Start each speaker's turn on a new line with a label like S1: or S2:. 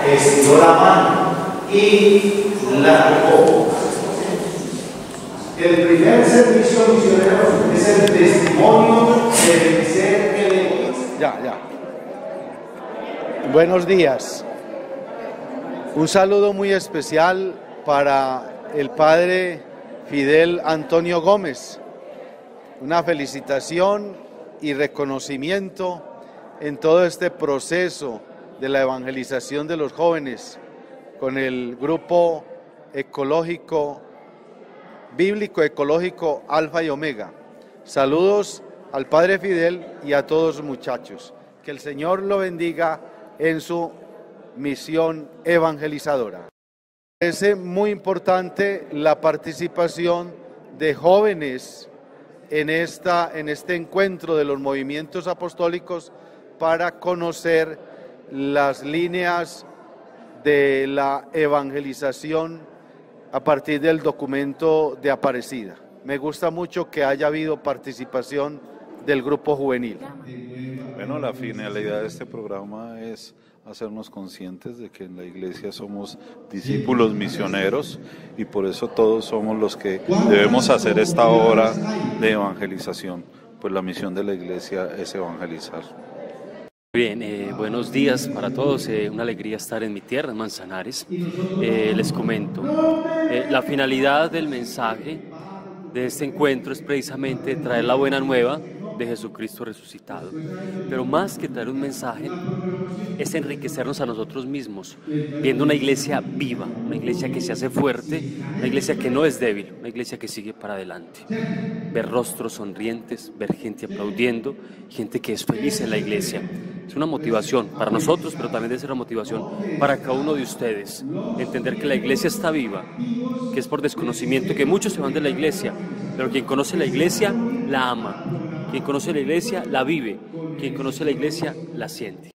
S1: estiró la mano y la tocó. El primer servicio misionero es el testimonio de ser egoísta.
S2: Ya. Buenos días. Un saludo muy especial para el padre Fidel Antonio Gómez. Una felicitación y reconocimiento en todo este proceso de la evangelización de los jóvenes con el grupo ecológico, bíblico ecológico Alfa y Omega. Saludos al padre Fidel y a todos los muchachos. Que el Señor lo bendiga en su misión evangelizadora. Es muy importante la participación de jóvenes en este encuentro de los movimientos apostólicos para conocer las líneas de la evangelización a partir del documento de Aparecida. Me gusta mucho que haya habido participación del grupo juvenil.
S3: Bueno, la finalidad de este programa es hacernos conscientes de que en la iglesia somos discípulos misioneros y por eso todos somos los que debemos hacer esta obra de evangelización, pues la misión de la iglesia es evangelizar.
S4: Bien, buenos días para todos, una alegría estar en mi tierra, en Manzanares. Les comento, la finalidad del mensaje de este encuentro es precisamente traer la buena nueva de Jesucristo resucitado, pero más que traer un mensaje es enriquecernos a nosotros mismos, viendo una iglesia viva, una iglesia que se hace fuerte, una iglesia que no es débil, una iglesia que sigue para adelante, ver rostros sonrientes, ver gente aplaudiendo, gente que es feliz en la iglesia. Es una motivación para nosotros, pero también debe ser una motivación para cada uno de ustedes, entender que la iglesia está viva, que es por desconocimiento que muchos se van de la iglesia, pero quien conoce la iglesia la ama. Quien conoce la iglesia la vive, quien conoce la iglesia la siente.